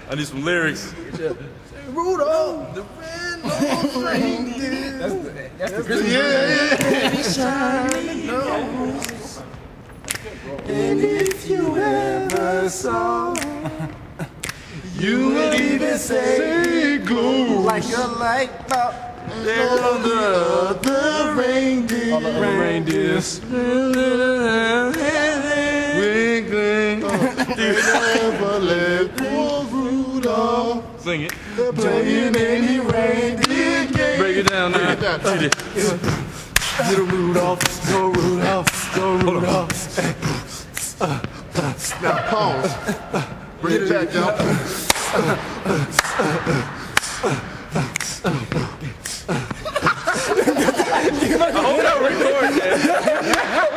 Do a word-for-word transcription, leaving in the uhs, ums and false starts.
I need some lyrics. Rudolph the Red-Nosed Reindeer. That's the, that's the Christmas. Yeah, yeah. And if you ever saw, you would even say, glow like a light bulb. There on the other reindeer. All the other reindeers. Wiggling. Never let poor Rudolph. Sing it. Playing any reindeer game. Break it down now. Little Rudolph, go Rudolph, go Rudolph. Uh, uh, now pause. Bring it back down. I hope that recording, man.